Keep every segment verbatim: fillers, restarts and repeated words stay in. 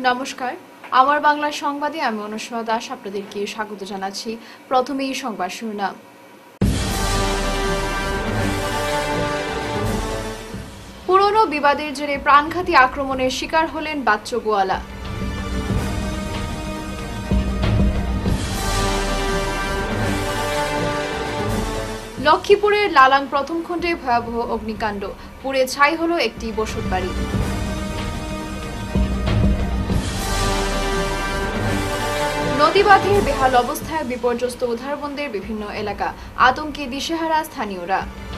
নমস্কার, আমার বাংলা সংবাদে আমি অনুষ্মা দাস আপনাদেরকে স্বাগত জানাচ্ছি। প্রথমেই সংবাদ শিরোনাম। পুরনো বিবাদের জেরে প্রাণঘাতী আক্রমণের শিকার হলেন বাচ্চু গোয়ালা। লক্ষ্মীপুরের লালাং প্রথম খণ্ডে ভয়াবহ অগ্নিকাণ্ড, পুড়ে ছাই হল একটি বসতবাড়ি। নদীবাঁধের বেহাল অবস্থায় বিপর্যস্ত উধারবন্দের বিভিন্ন এলাকা, আতঙ্কে দিশেহারা স্থানীয়রা।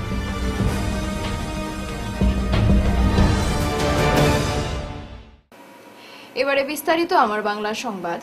এবারে বিস্তারিত আমার বাংলা সংবাদ।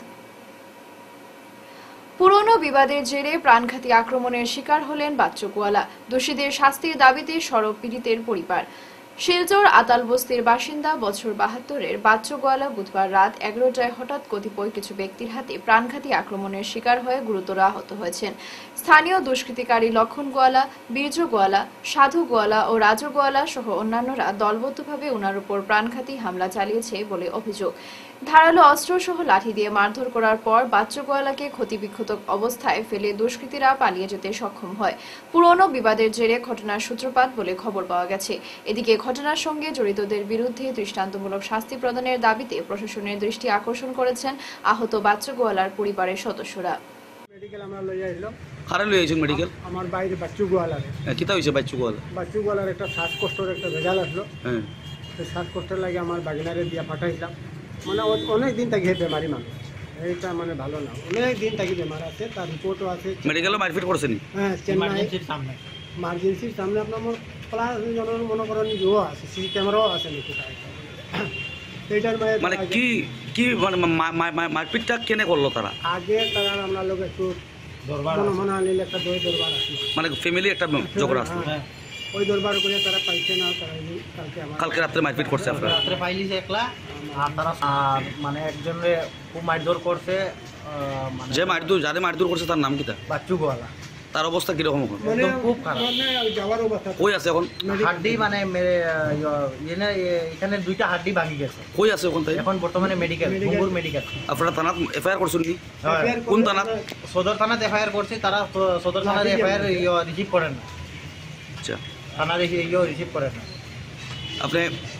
পুরনো বিবাদের জেরে প্রাণঘাতী আক্রমণের শিকার হলেন বাচ্চু গোয়ালা। দোষীদের শাস্তির দাবিতে সরব পীড়িতের পরিবার। শিলচর আতালবস্তির বাসিন্দা বছর বাহাত্তরের বাচ্চু গোয়ালা বুধবার রাত এগারোটায় হঠাৎ কতিপয় কিছু ব্যক্তির হাতে প্রাণঘাতী আক্রমণের শিকার হয়ে গুরুতর আহত হয়েছেন। স্থানীয় দুষ্কৃতিকারী লক্ষণ গোয়ালা, বীর্য গোয়ালা, সাধু গোয়ালা ও রাজু গোয়ালা সহ অন্যান্যরা দলবদ্ধভাবে উনার উপর প্রাণঘাতী হামলা চালিয়েছে বলে অভিযোগ। ধারালো অস্ত্র সহ লাঠি দিয়ে মারধর করার পর বাচ্চু গোয়ালাকে ক্ষতিবিক্ষত অবস্থায় ফেলে দুষ্কৃতীরা পালিয়ে যেতে সক্ষম হয়। পুরনো বিবাদের জেরে ঘটনার সূত্রপাত বলে খবর পাওয়া গেছে। এদিকে ঘটনার সঙ্গে জড়িতদের বিরুদ্ধে দৃষ্টান্তমূলক শাস্তি প্রদানের দাবিতে প্রশাসনের দৃষ্টি আকর্ষণ করেছেন আহত বাচ্চু গোয়ালার পরিবারের সদস্যরা। মেডিকেল আমরা লই আইলাম। কারে লই আইছেন মেডিকেল? আমার বাইরে বাচ্চু গোয়ালার। কিতা হইছে বাচ্চু গোয়ালা? বাচ্চু গোয়ালার একটা শ্বাসকষ্টের একটা ভেজাল আসলো। হ্যাঁ, সেই শ্বাসকষ্টের লাগে আমার বাগিনারে দিয়া পাঠাইছিলাম। মানে অনেক দিন থেকে বেমারি মানুষ, এইটা মানে ভালো না, অনেক দিন থেকে বেমার আছে, তার রিপোর্টও আছে। মেডিকেলে মারপিট করছেনি? হ্যাঁ, চেন্নাইয়ের সামনে, মার্জেন্সির সামনে আপনার আমার প্লাস জনের মনে করেন ইও আছে, সিসি ক্যামেরাও আছে নাকি। এইটার মানে কি কি মানে মারপিটটা কেনে করলো তারা? আগে তারা আমরা লোক একটু দরবার মনে আনিলে একটা দই দরবার আসলো, মানে ফ্যামিলি একটা ঝগড়া আসলো। ওই দরবার করে তারা পাইছে না, তারা কালকে কালকে রাত্রে মারপিট করছে। আপনারা রাত্রে পাইলিছে একলা, আর তারা আর মানে একজনে খুব মারধর করছে। মানে যে মারধর যারে মারধর করছে তার নাম কিটা? বাচ্চু গোয়ালা। তার অবস্থা কিরকম? মানে খুব খারাপ, যাওয়ার অবস্থা। কই আছে এখন? হাড্ডি মানে এখানে দুইটা হাড্ডি ভাঙি গেছে। কই আছে এখন? তাই এখন বর্তমানে মেডিকেল, মুঙ্গুর মেডিকেল। আপনারা থানাত এফআইআর করছেন নি? কোন থানাত? সদর থানাত এফআইআর করছে। তারা সদর থানার এফআইআর রিসিভ করেন না। আচ্ছা, থানার ইয়ে রিসিভ করেন না। আপনি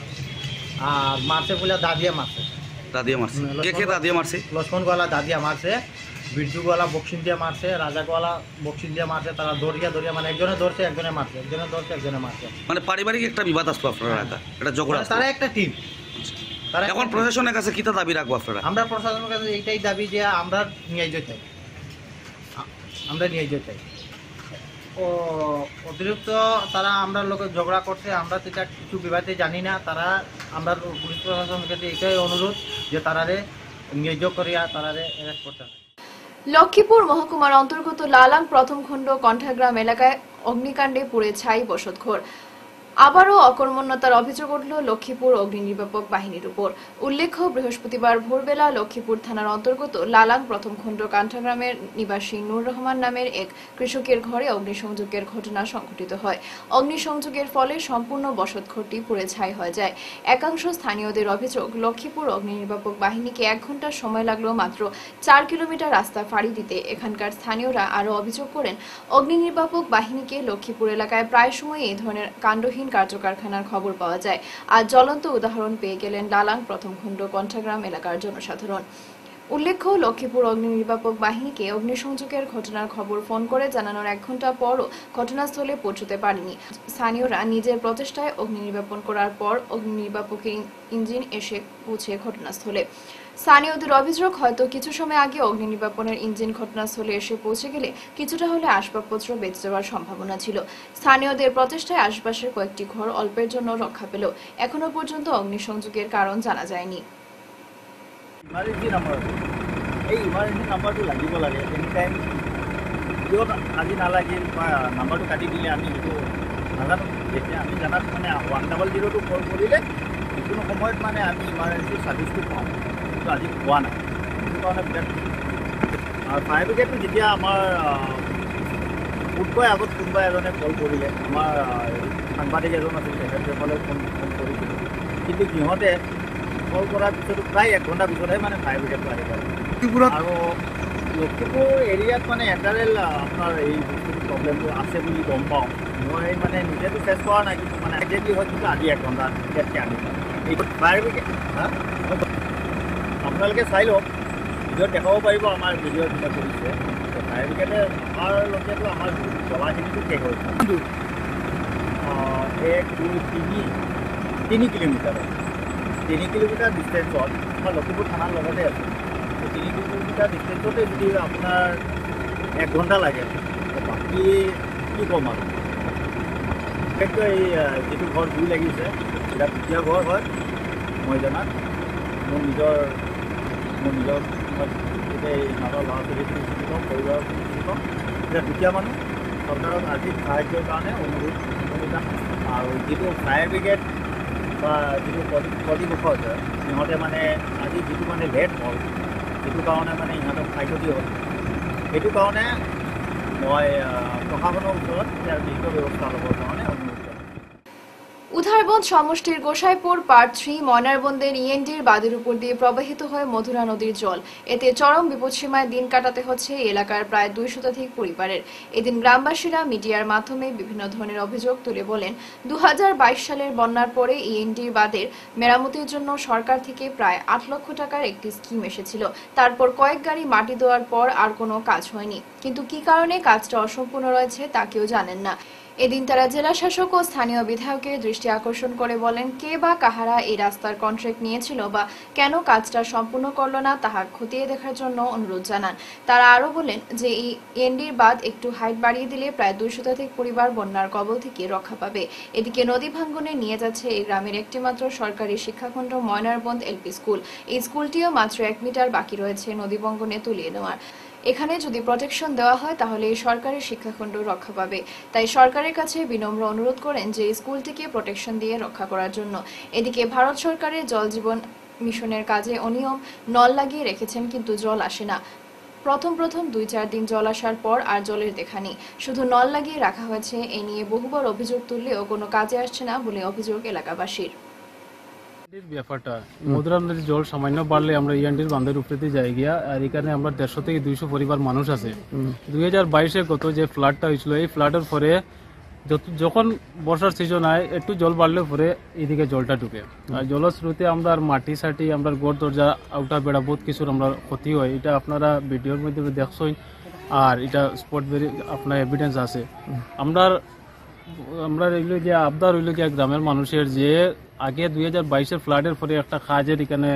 আর মারছে বলে দাদিয়া মারছে। দাদিয়া মারছে? কে কে দাদিয়া মারছে? লক্ষ্মণ গোয়ালা দাদিয়া মারছে, বিরজু গোয়ালা বক্সিং দিয়ে মারছে, রাজা গোয়ালা বক্সিং দিয়ে মারছে। তারা দরিয়া দরিয়া মানে একজনে ধরছে, একজনে মারছে, একজনে ধরছে, একজনে মারছে। মানে পারিবারিক একটা বিবাদ আসলো আপনার এলাকা, এটা ঝগড়া। তারা একটা টিম। তারা এখন প্রশাসনের কাছে কিতা দাবি রাখবো আপনারা? আমরা প্রশাসনের কাছে এইটাই দাবি যে আমরা ন্যায্য চাই, আমরা ন্যায্য চাই। ও অতিরিক্ত তারা আমরা লোকের ঝগড়া করছে, আমরা সেটা কিছু বিবাদে জানি না। তারা আমরা পুলিশ প্রশাসনের কাছে এটাই অনুরোধ যে তারারে ন্যায্য করিয়া তারারে অ্যারেস্ট করতে হবে। লক্ষ্মীপুর মহকুমার অন্তর্গত লালাং প্রথম খণ্ড কণ্ঠাগ্রাম এলাকায় অগ্নিকাণ্ডে পুড়ে ছাই বসতঘর। আবারও অকর্মণ্যতার অভিযোগ উঠল লক্ষ্মীপুর অগ্নি নির্বাপক বাহিনীর উপর। উল্লেখ্য, বৃহস্পতিবার ভোরবেলা লক্ষ্মীপুর থানার অন্তর্গত লালাং প্রথম খণ্ড কান্ঠাগ্রামের নিবাসী নূর রহমান নামের এক কৃষকের ঘরে অগ্নিসংযোগের ঘটনা সংঘটিত হয়। অগ্নিসংযোগের ফলে সম্পূর্ণ বসতঘরটি পুড়ে ছাই হয়ে যায়। একাংশ স্থানীয়দের অভিযোগ, লক্ষ্মীপুর অগ্নি নির্বাপক বাহিনীকে এক ঘন্টা সময় লাগলো মাত্র চার কিলোমিটার রাস্তা ফাঁড়ি দিতে। এখানকার স্থানীয়রা আরও অভিযোগ করেন, অগ্নি নির্বাপক বাহিনীকে লক্ষ্মীপুর এলাকায় প্রায় সময় এই ধরনের কাণ্ডহীন কার্যকারখানার খবর পাওয়া যায়। আজ জ্বলন্ত উদাহরণ পেয়ে গেলেন লালাং প্রথম খণ্ড কণ্ঠাগ্রাম এলাকার জনসাধারণ। উল্লেখ্য, লক্ষ্মীপুর অগ্নি নির্বাপক বাহিনীকে অগ্নিসংযোগের ঘটনার খবর ফোন করে জানানোর এক ঘন্টা পরও ঘটনাস্থলে পৌঁছতে পারেনি। স্থানীয়রা নিজের প্রচেষ্টায় অগ্নি নির্বাপন করার পর অগ্নি নির্বাপকের ইঞ্জিন এসে পৌঁছে ঘটনাস্থলে। স্থানীয়দের অভিযোগ, হয়তো কিছু সময় আগে অগ্নি নির্বাপনের ইঞ্জিন ঘটনাস্থলে এসে পৌঁছে গেলে কিছুটা হলে আসবাবপত্র বেঁচে যাওয়ার সম্ভাবনা ছিল। স্থানীয়দের প্রচেষ্টায় আশপাশের কয়েকটি ঘর অল্পের জন্য রক্ষা পেল। এখনো পর্যন্ত অগ্নিসংযোগের কারণ জানা যায়নি। ইমার্জেঞ্চি নাম্বাৰ এই ইমাৰ্জেঞ্চি নাম্বাৰটো লাগিব লাগে। এনি টাইম কিয় আজি নালাগিল বা নাম্বাৰটো কাটি দিলে আমি সেইটো নাজানো। যেতিয়া আমি জানাত মানে ওৱান ডাবল জিৰ'টো কল কৰিলে যিকোনো সময়ত মানে আমি ইমাৰ্জেঞ্চি ছাৰ্ভিচটো পাওঁ, কিন্তু আজি পোৱা নাই। সেইটো কাৰণে বিৰাট আৰু ফায়াৰ ব্ৰিগেডটো যেতিয়া আমাৰ ফুটকৈ আগত কোনোবা এজনে কল কৰিলে, আমাৰ সাংবাদিক এজন আছিল, তেখেতসকলে ফোন ফোন কৰিছিল, কিন্তু সিহঁতে কল কৰাৰ পিছতো প্ৰায় এক ঘণ্টাৰ পিছতহে মানে ফায়াৰ ব্ৰিগেডটো আহি পায়। আৰু লখিমপুৰ এৰিয়াত মানে এটাৰেল আপোনাৰ এই বস্তুটো প্ৰব্লেমটো আছে বুলি গম পাওঁ। মই মানে নিজেতো ফেচ কৰা নাই, কিন্তু মানে একজেক্টলি হয় কিন্তু আজি এক ঘণ্টা ইয়াতকৈ আনি পায়। এই ফায়াৰ ব্ৰিগেড হা আপোনালোকে চাই লওক, ভিডিঅ'ত দেখাব পাৰিব আমাৰ ভিডিঅ' যোনে কৰিছে। ফায়াৰ ব্ৰিগেডে অহাৰলৈকেতো আমাৰ জ্বলাখিনিটো শেষ হৈছে। এক দুই তিনি তিনি কিলোমিটাৰ তিনি কিলোমিটাৰ ডিষ্টেঞ্চত আমাৰ লখিমপুৰ থানাৰ লগতে আছে। তিনি কিলোমিটাৰ ডিষ্টেঞ্চতে যদি আপোনাৰ এক ঘণ্টা লাগে, বাকী কি ক'ম আৰু। বিশেষকৈ এই যিটো ঘৰ জুই লাগিছে এটা দুখীয়া ঘৰ হয়। মই জনাত মোৰ নিজৰ মোৰ নিজৰ গোটেই মাজৰ ল'ৰা ছোৱালীখিনি চিনি পাওঁ, পৰিবাৰখিনি চিনি পাওঁ। এতিয়া দুখীয়া মানুহ, চৰকাৰক আৰ্থিক সাহায্যৰ কাৰণে অনুৰোধ অনুদান। আৰু যিটো ফায়াৰ ব্ৰিগেড বা যিটো কৰ্তৃপক্ষ আছে, সিহঁতে মানে আজি যিটো মানে লেট হ'ল, সেইটো কাৰণে মানে ইহঁতক ক্ষয়ক্ষতি হ'ল। সেইটো কাৰণে মই প্ৰশাসনৰ ওচৰত ইয়াৰ বিহিত ব্যৱস্থা ল'বৰ কাৰণে অনুৰোধ কৰিম। উধারবন্দ সমষ্টির গোসাইপুর পার্ট থ্রি ময়নারবন্দের ইএনডির বাঁধের উপর দিয়ে প্রবাহিত হয় মধুরা নদীর জল। এতে চরম বিপদসীমায় দিন কাটাতে হচ্ছে এলাকার প্রায় দুই শতাধিক পরিবারের। এদিন গ্রামবাসীরা মিডিয়ার মাধ্যমে বিভিন্ন ধরনের অভিযোগ তুলে বলেন, দু হাজার বাইশ সালের বন্যার পরে ইএনডির বাঁধের মেরামতির জন্য সরকার থেকে প্রায় আট লক্ষ টাকার একটি স্কিম এসেছিল। তারপর কয়েক গাড়ি মাটি দেওয়ার পর আর কোনো কাজ হয়নি। কিন্তু কি কারণে কাজটা অসম্পূর্ণ রয়েছে তা কেউ জানেন না। এদিন তারা জেলা শাসক ও স্থানীয় বিধায়কের দৃষ্টি আকর্ষণ করে বলেন, কে বা কাহারা এই রাস্তার কন্ট্রাক্ট নিয়েছিল বা কেন কাজটা সম্পূর্ণ করল না তাহা খতিয়ে দেখার জন্য অনুরোধ জানান। তারা আরো বলেন যে এই এনডির বাঁধ একটু হাইট বাড়িয়ে দিলে প্রায় দুই শতাধিক পরিবার বন্যার কবল থেকে রক্ষা পাবে। এদিকে নদী ভাঙ্গনে নিয়ে যাচ্ছে এই গ্রামের একটিমাত্র সরকারি শিক্ষাখণ্ড ময়নারবন্দ এলপি স্কুল। এই স্কুলটিও মাত্র এক মিটার বাকি রয়েছে নদী ভাঙ্গনে তুলিয়ে নেওয়ার। এখানে যদি প্রোটেকশন দেওয়া হয় তাহলে এই সরকারি শিক্ষাখণ্ড রক্ষা পাবে। তাই সরকারের কাছে বিনম্র অনুরোধ করেন যে স্কুলটিকে প্রোটেকশন দিয়ে রক্ষা করার জন্য। এদিকে ভারত সরকারের জল জীবন মিশনের কাজে অনিয়ম নল লাগিয়ে রেখেছেন, কিন্তু জল আসে না। প্রথম প্রথম দুই চার দিন জল আসার পর আর জলের দেখা নেই, শুধু নল লাগিয়ে রাখা হয়েছে। এ নিয়ে বহুবার অভিযোগ তুললেও কোনো কাজে আসছে না বলে অভিযোগ এলাকাবাসীর। ব্যাপারটা মধুরা নদীর জল সামান্য বাড়লে আমরা ইয়ান্ডির বাঁধের উপরে যাই গিয়া, আর এখানে আমরা দেড়শো থেকে দুইশো পরিবার মানুষ আছে। দুই হাজার বাইশে গত যে ফ্লাডটা হয়েছিল, এই ফ্লাডের পরে যখন বর্ষার সিজন হয় একটু জল বাড়লে পরে এদিকে জলটা ঢুকে। আর জলস্রোতে আমরা মাটি সাটি আমরা গড় দরজা আউটা বেড়া বহুত কিছুর আমরা ক্ষতি হয়। এটা আপনারা ভিডিওর মধ্যে দেখছই, আর এটা স্পট ভেরি আপনার এভিডেন্স আছে। আমরা আমরা এগুলো যে আবদার হইল গিয়া গ্রামের মানুষের যে আগে দুই হাজার বাইশের ফ্লাডের পরে একটা কাজের এখানে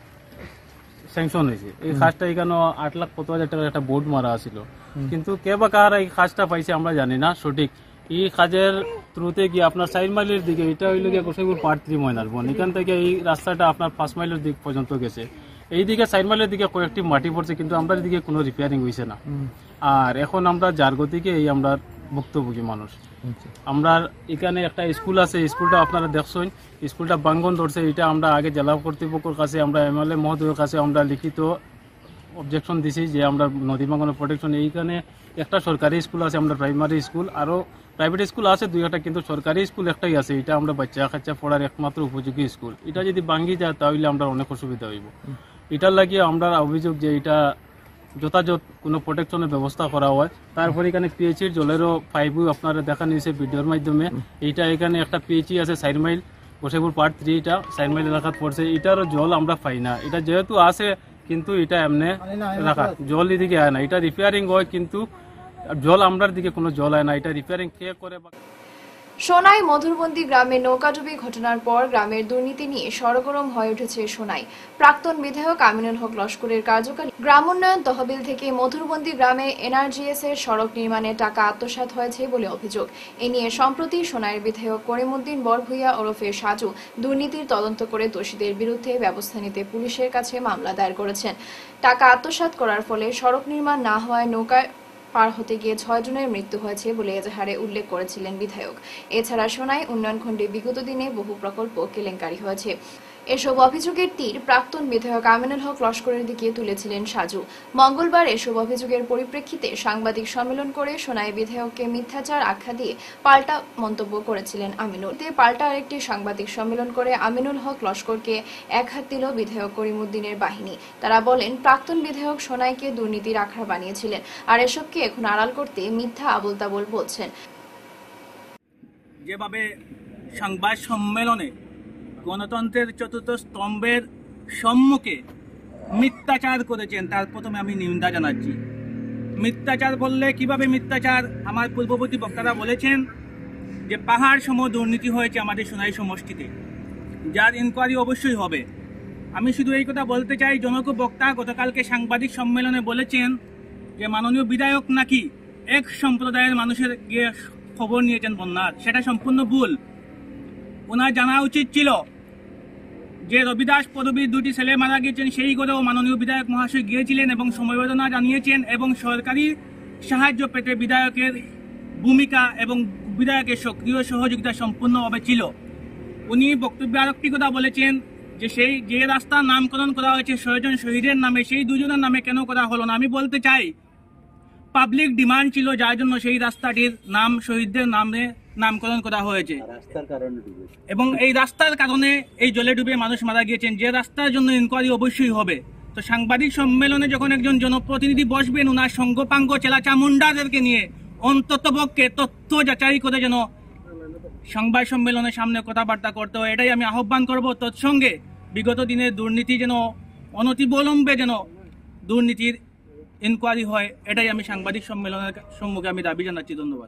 স্যাংশন হয়েছে। এই কাজটা এখানে আট লাখ কত হাজার টাকার একটা বোর্ড মারা ছিল, কিন্তু কে বা কারা এই কাজটা পাইছে আমরা জানি না সঠিক। এই কাজের থ্রুতে গিয়ে আপনার চার মাইলের দিকে, এটা হইল গিয়ে গোসাইপুর পার্ট থ্রি ময়নারবন্দ, এখান থেকে এই রাস্তাটা আপনার পাঁচ মাইলের দিক পর্যন্ত গেছে। এইদিকে চার মাইলের দিকে কয়েকটি মাটি পড়ছে, কিন্তু আমরা দিকে কোনো রিপেয়ারিং হয়েছে না। আর এখন আমরা যার গতিকে এই আমরা ভুক্তভোগী মানুষ। আমরা এখানে একটা স্কুল আছে, স্কুলটা আপনারা দেখছেন, স্কুলটা ভাঙ্গন ধরছে। এটা আমরা আগে জেলা কর্তৃপক্ষের কাছে, আমরা এমএলএ মহোদয়ের কাছে আমরা লিখিত অবজেকশন দিছি যে আমরা নদী ভাঙ্গনের প্রোটেকশন। এইখানে একটা সরকারি স্কুল আছে, আমরা প্রাইমারি স্কুল, আরও প্রাইভেট স্কুল আছে দুই একটা, কিন্তু সরকারি স্কুল একটাই আছে। এটা আমরা বাচ্চা কাচ্চা পড়ার একমাত্র উপযোগী স্কুল। এটা যদি ভাঙ্গি যায় তাহলে আমরা অনেক অসুবিধা হইব। এটার লাগিয়ে আমরা অভিযোগ যে এটা যথাযথ কোনো প্রোটেকশনের ব্যবস্থা করা হয়। তারপরে এখানে পিএইচির জলেরও পাইপও আপনারা দেখা নিয়েছে ভিডিওর মাধ্যমে। এইটা এখানে একটা পিএইচি আছে চার মাইল, গোসাইপুর পার্ট থ্রি, এটা চার মাইল এলাকাত পড়ছে। এটারও জল আমরা পাই না। এটা যেহেতু আছে কিন্তু এটা এমনি রাখা, জল এদিকে আয় না। এটা রিপেয়ারিং হয় কিন্তু জল আমরার দিকে কোনো জল আয় না। এটা রিপেয়ারিং কে করে? সোনাই মধুরবন্দি গ্রামে নৌকাডুবি ঘটনার পর গ্রামের দুর্নীতি নিয়ে সরগরম হয়ে উঠেছে সোনাই। প্রাক্তন বিধায়ক আমিনুল হক লস্করের কার্যকালে গ্রাম উন্নয়ন তহবিল থেকে মধুরবন্দি গ্রামে এনআরজিএস এর সড়ক নির্মাণে টাকা আত্মসাৎ হয়েছে বলে অভিযোগ। এ নিয়ে সম্প্রতি সোনাইয়ের বিধায়ক করিমউদ্দিন বরভূইয়া ওরফে সাজু দুর্নীতির তদন্ত করে দোষীদের বিরুদ্ধে ব্যবস্থা নিতে পুলিশের কাছে মামলা দায়ের করেছেন। টাকা আত্মসাৎ করার ফলে সড়ক নির্মাণ না হওয়ায় নৌকায় পার হতে গিয়ে ছয় জনের মৃত্যু হয়েছে বলে এজাহারে উল্লেখ করেছিলেন বিধায়ক। এছাড়া সোনাই উন্নয়ন খণ্ডে বিগত দিনে বহু প্রকল্প কেলেঙ্কারি হয়েছে। এসব অভিযোগের তীর প্রাক্তন বিধায়ক আমিনুল হক লস্করের দিকে তুলেছিলেন সাজু। মঙ্গলবার এসব অভিযোগের পরিপ্রেক্ষিতে সাংবাদিক সম্মেলন করে সোনাই বিধায়ককে মিথ্যাচার আখ্যা দিয়ে পাল্টা মন্তব্য করেছিলেন আমিনুল। এতে পাল্টা আরেকটি সাংবাদিক সম্মেলন করে আমিনুল হক লস্করকে একহাত দিল বিধায়ক করিমউদ্দিনের বাহিনী। তারা বলেন, প্রাক্তন বিধায়ক সোনাইকে দুর্নীতির আখড়া বানিয়েছিলেন, আর এসবকে এখন আড়াল করতে মিথ্যা আবোল তাবোল বলছেন। যেভাবে সংবাদ সম্মেলনে গণতন্ত্রের চতুর্থ স্তম্ভের সম্মুখে মিথ্যাচার করেছেন, তার প্রথমে আমি নিন্দা জানাচ্ছি। মিথ্যাচার বললে কিভাবে মিথ্যাচার? আমার পূর্ববর্তী বক্তারা বলেছেন যে পাহাড় সম দুর্নীতি হয়েছে আমাদের সোনাই সমষ্টিতে, যার ইনকোয়ারি অবশ্যই হবে। আমি শুধু এই কথা বলতে চাই, জনক বক্তা গতকালকে সাংবাদিক সম্মেলনে বলেছেন যে মাননীয় বিধায়ক নাকি এক সম্প্রদায়ের মানুষের গিয়ে খবর নিয়েছেন বন্যার। সেটা সম্পূর্ণ ভুল। ওনার জানা উচিত ছিল যে রবিদাস পদবীর দুটি ছেলে মারা গিয়েছেন, সেই করেও মাননীয় বিধায়ক মহাশয় গিয়েছিলেন এবং সমবেদনা জানিয়েছেন এবং সরকারি সাহায্য পেতে বিধায়কের ভূমিকা এবং বিধায়কের সক্রিয় সহযোগিতা সম্পূর্ণভাবে ছিল। উনি বক্তব্যে আরেকটি কথা বলেছেন যে সেই যে রাস্তার নামকরণ করা হয়েছে ছয়জন শহীদের নামে, সেই দুজনের নামে কেন করা হলো না? আমি বলতে চাই, পাবলিক ডিমান্ড ছিল যার জন্য সেই রাস্তাটির নাম শহীদদের নামে নামকরণ করা হয়েছে এবং এই রাস্তার কারণে এই জলে ডুবে মানুষ মারা গিয়েছেন, যে রাস্তার জন্য ইনকোয়ারি অবশ্যই হবে। তো সাংবাদিক সম্মেলনে যখন একজন জনপ্রতিনিধি বসবেন, ওনার সঙ্গপাঙ্গ চেলা চামুন্ডাদেরকে নিয়ে অন্ততপক্ষে তথ্য যাচাই করে যেন সংবাদ সম্মেলনের সামনে কথাবার্তা করতে হয়, এটাই আমি আহ্বান করব। তৎসঙ্গে বিগত দিনের দুর্নীতি যেন অনতিবিলম্বে যেন দুর্নীতির ইনকোয়ারি হয়, এটাই আমি সাংবাদিক সম্মেলনের সম্মুখে আমি দাবি জানাচ্ছি। ধন্যবাদ।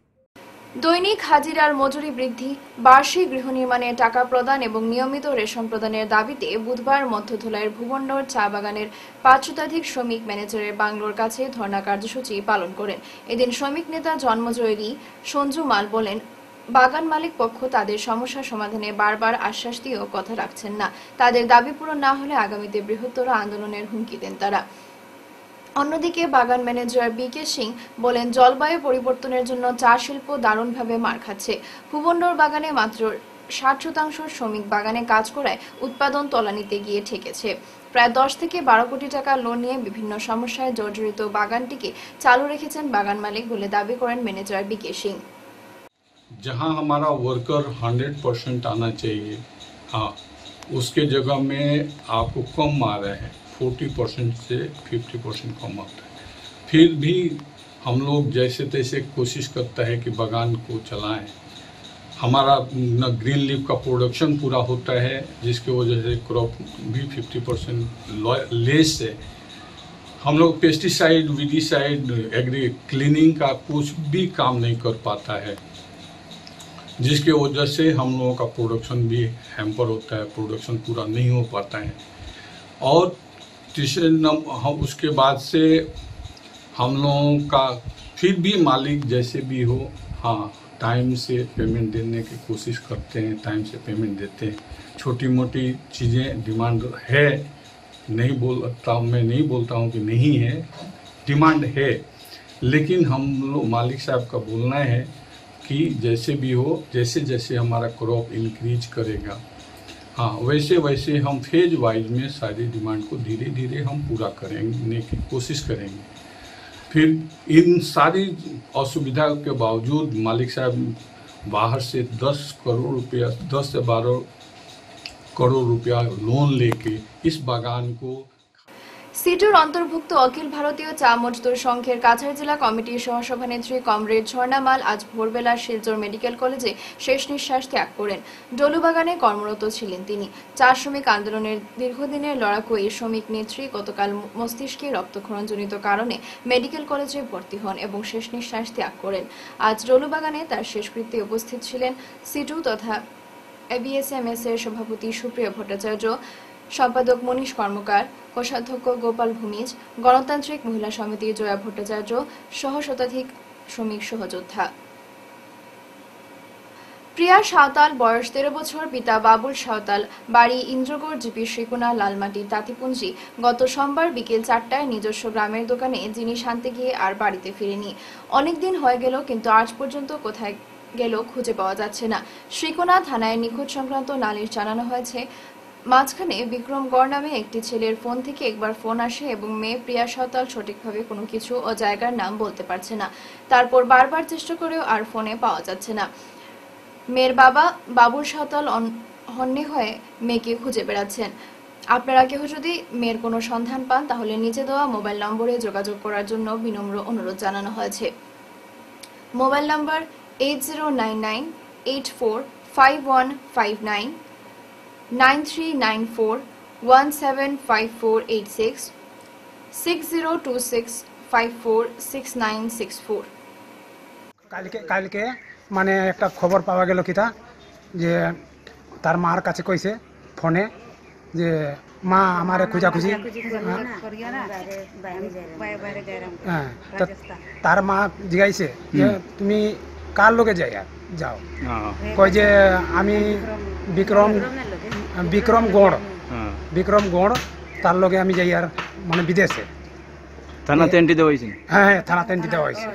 দৈনিক হাজিরার মজুরি বৃদ্ধি, বার্ষিক গৃহ নির্মাণে টাকা প্রদান এবং নিয়মিত রেশন প্রদানের দাবিতে বুধবার মধ্যধুলাইয়ের ভুবন্ডর চা বাগানের পাঁচ শতাধিক শ্রমিক ম্যানেজারের বাংলোর কাছে ধর্ণা কার্যসূচি পালন করেন। এদিন শ্রমিক নেতা জন্মজয়ী সঞ্জু মাল বলেন, বাগান মালিক পক্ষ তাদের সমস্যা সমাধানে বারবার আশ্বাস দিয়েও কথা রাখছেন না। তাদের দাবি পূরণ না হলে আগামীতে বৃহত্তর আন্দোলনের হুমকি দেন তারা। অন্যদিকে বাগান ম্যানেজার বি কে সিং বলেন, জলবায়ু পরিবর্তনের জন্য চা শিল্প দারুণভাবে মার খাচ্ছে। ভুবন্ডর বাগানে মাত্র ষাট শতাংশ শ্রমিক বাগানে কাজ করায় উৎপাদন তলানিতে গিয়ে ঠেকেছে। প্রায় দশ থেকে বারো কোটি টাকা লোন নিয়ে বিভিন্ন সমস্যায় জর্জরিত বাগানটিকে চালু রেখেছেন বাগান মালিক বলে দাবি করেন ম্যানেজার বি কে সিং। जहां हमारा वर्कर हंड्रेड परसेंट आना चाहिए, हाँ, उसके जगह में आपको कम आ रहा है, फोर्टी परसेंट से फिफ्टी परसेंट कम आता है। फिर भी हम लोग जैसे तैसे कोशिश करता है कि बागान को चलाएं। हमारा न ग्रीन लीफ का प्रोडक्शन पूरा होता है, जिसकी वजह से क्रॉप भी फिफ्टी परसेंट लेस है। हम लोग पेस्टिसाइड, वीडिसाइड, एग्री क्लीनिंग का कुछ भी काम नहीं कर पाता है, जिसके वजह से हम लोगों का प्रोडक्शन भी हैम्पर होता है, प्रोडक्शन पूरा नहीं हो पाता है। और तीसरे नंबर हम उसके बाद से हम लोगों का फिर भी मालिक जैसे भी हो, हाँ, टाइम से पेमेंट देने की कोशिश करते हैं, टाइम से पेमेंट देते हैं। छोटी मोटी चीज़ें डिमांड है, नहीं बोलता हूँ, मैं नहीं बोलता हूँ कि नहीं है, डिमांड है, लेकिन हम लोग मालिक साहब का बोलना है कि जैसे भी हो, जैसे जैसे हमारा क्रॉप इंक्रीज करेगा, हाँ, वैसे वैसे हम फेज वाइज में सारी डिमांड को धीरे धीरे हम पूरा करेंगे की कोशिश करेंगे। फिर इन सारी असुविधा के बावजूद मालिक साहब बाहर से दस करोड़ रुपया दस से बारह करोड़ रुपया लोन लेके इस बागान को। সিটুর অন্তর্ভুক্ত অখিল ভারতীয় চা মজদুর সংঘের কাছাড় জেলা কমিটির সহসভানেত্রী কমরেড ঝর্ণা মাল আজ ভোরবেলা শিলচর মেডিকেল কলেজে শেষ নিঃশ্বাস ত্যাগ করেন। ডলুবাগানে কর্মরত ছিলেন তিনি। চা শ্রমিক আন্দোলনের দীর্ঘদিনের লড়াকু এই শ্রমিক নেত্রী গতকাল মস্তিষ্কে রক্তক্ষরণজনিত কারণে মেডিকেল কলেজে ভর্তি হন এবং শেষ নিঃশ্বাস ত্যাগ করেন। আজ ডলুবাগানে তার শেষকৃত্যে উপস্থিত ছিলেন সিটু তথা এবিএসএমএস এর সভাপতি সুপ্রিয় ভট্টাচার্য, সম্পাদক মনীষ কর্মকার, কোষাধ্যক্ষ গোপাল ভূমিজ, গণতান্ত্রিক মহিলা সমিতির জয়া ভট্টাচার্য সহ শতাধিক শ্রমিক সহযোদ্ধা। প্রিয়া সাঁওতাল, বয়স তেরো বছর, পিতা বাবুল সাঁওতাল, বাড়ি ইন্দ্রগড়, জিপি শ্রীকোনা, লালমাটি, তাঁতিপুঞ্জি। গত সোমবার বিকেল চারটায় নিজস্ব গ্রামের দোকানে জিনিস আনতে গিয়ে আর বাড়িতে ফিরেনি। অনেকদিন হয়ে গেল, কিন্তু আজ পর্যন্ত কোথায় গেল খুঁজে পাওয়া যাচ্ছে না। শ্রীকোনা থানায় নিখোঁজ সংক্রান্ত নালিশ জানানো হয়েছে। মাঝখানে বিক্রমগড় নামে একটি ছেলের ফোন থেকে একবার ফোন আসে এবং মেয়ে প্রিয়া সাঁওতাল সঠিকভাবে কোনো কিছু ও জায়গার নাম বলতে পারছে না। তারপর বারবার চেষ্টা করেও আর ফোনে পাওয়া যাচ্ছে না। মেয়ের বাবা বাবুল সাঁওতাল হন্যে হয়ে মেয়েকে খুঁজে বেড়াচ্ছেন। আপনারা কেউ যদি মেয়ের কোনো সন্ধান পান তাহলে নিচে দেওয়া মোবাইল নম্বরে যোগাযোগ করার জন্য বিনম্র অনুরোধ জানানো হয়েছে। Mobile number eight zero nine nine eight four five one five nine, nine three nine four one seven five four eight six, six zero two six five four six nine six four. কালকে কালকে মানে একটা খবর পাওয়া গেল কিতা যে তার মার কাছে কইছে ফোনে যে মা আমারে খুঁজাখুঁজি, হ্যাঁ তার মা জিগাইছে যে তুমি কার লোকে যাই যাও, কয় যে আমি বিক্রম বিক্রম গড় বিক্রম গড় তার লগে আমি যাই আর মানে বিদেশে থানাতে এন্ট্রি দেওয়া হয়েছে। হ্যাঁ হ্যাঁ থানাতে এন্ট্রি দেওয়া হয়েছে।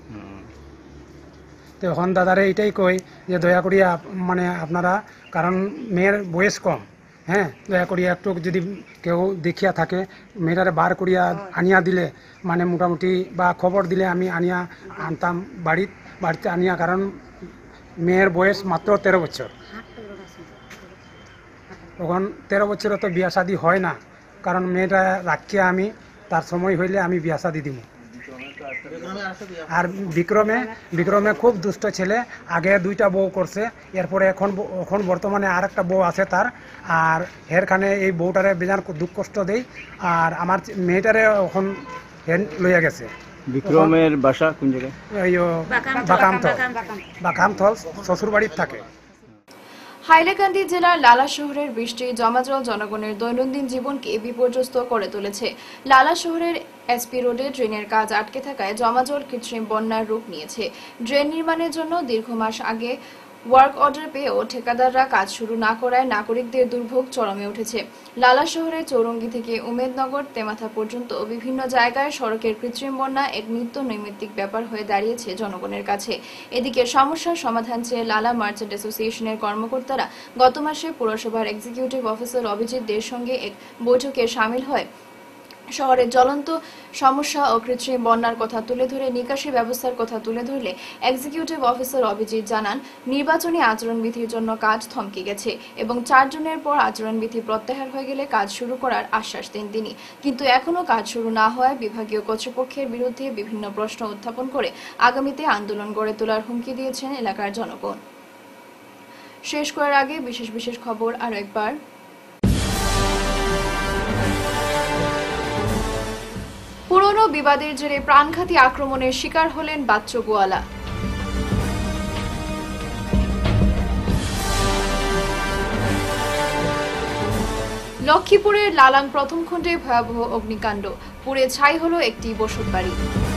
তো এখন দাদারে এইটাই কই যে দয়া করিয়া মানে আপনারা, কারণ মেয়ের বয়স কম, হ্যাঁ দয়া করিয়া একটু যদি কেউ দেখিয়া থাকে মেয়েটারে বার করিয়া আনিয়া দিলে মানে মোটামুটি বা খবর দিলে আমি আনিয়া আনতাম বাড়িত বাড়িতে আনিয়া, কারণ মেয়ের বয়স মাত্র তেরো বছর। তখন তেরো বছরে তো বিয়া শাদি হয় না, কারণ মেয়েটা রাখিয়া আমি তার সময় হইলে আমি বিয়া শাদি দিব। আর বিক্রমে বিক্রমে খুব দুষ্ট ছেলে, আগে দুইটা বউ করছে, এরপরে এখন এখন বর্তমানে আর একটা বউ আছে তার, আর এরখানে এই বউটারে বেজান দুঃখ কষ্ট দেই, আর আমার মেয়েটারে এখন হেন লইয়া গেছে। বিক্রমের বাসা কোন জায়গায়? বাকামথল বাকামথল শ্বশুর বাড়ির থাকে। হাইলাকান্দি জেলার লালা শহরের বৃষ্টি জমাজল জনগণের দৈনন্দিন জীবনকে বিপর্যস্ত করে তুলেছে। লালা শহরের এসপি রোডে ড্রেনের কাজ আটকে থাকায় জমাজল কৃত্রিম বন্যার রূপ নিয়েছে। ড্রেন নির্মাণের জন্য দীর্ঘ মাস আগে ওয়ার্ক অর্ডার পেয়েও ঠিকাদাররা কাজ শুরু না করায় নাগরিকদের দুর্ভোগ চরমে উঠেছে। লালা শহরের চৌরঙ্গি থেকে উমেদনগর তেমাথা পর্যন্ত বিভিন্ন জায়গায় সড়কের কৃত্রিম বন্যা এক নিত্য নৈমিত্তিক ব্যাপার হয়ে দাঁড়িয়েছে জনগণের কাছে। এদিকে সমস্যার সমাধান চেয়ে লালা মার্চেন্ট অ্যাসোসিয়েশনের কর্মকর্তারা গত মাসে পুরসভার এক্সিকিউটিভ অফিসার অভিজিৎ দের সঙ্গে এক বৈঠকে সামিল হয়। শহরের জ্বলন্ত সমস্যা ও কৃত্রিম বন্যার কথা তুলে ধরে নিকাশি ব্যবস্থার কথা তুলে ধরলে এক্সিকিউটিভ অফিসার অভিজিৎ জানান, নির্বাচনী আচরণবিধির জন্য কাজ থমকে গেছে এবং চার জনের পর আচরণবিধি প্রত্যাহার হয়ে গেলে কাজ শুরু করার আশ্বাস দেন তিনি। কিন্তু এখনও কাজ শুরু না হওয়ায় বিভাগীয় কর্তৃপক্ষের বিরুদ্ধে বিভিন্ন প্রশ্ন উত্থাপন করে আগামীতে আন্দোলন গড়ে তোলার হুমকি দিয়েছেন এলাকার জনগণ। শেষ করার আগে বিশেষ বিশেষ খবর আরও একবার। পুরনো বিবাদের জেরে প্রাণঘাতী আক্রমণের শিকার হলেন বাচ্চু গোয়ালা। লক্ষ্মীপুরের লালাং প্রথম খণ্ডে ভয়াবহ অগ্নিকাণ্ড, পুড়ে ছাই হলো একটি বসতবাড়ি।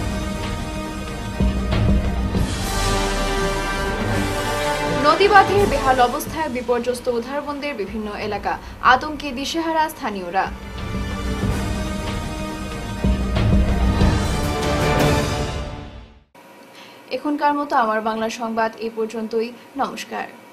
নদীবাঁধের বেহাল অবস্থায় বিপর্যস্ত উধারবন্দের বিভিন্ন এলাকা, আতঙ্কে দিশেহারা স্থানীয়রা। এখনকার মতো আমার বাংলা সংবাদ এই পর্যন্তই। নমস্কার।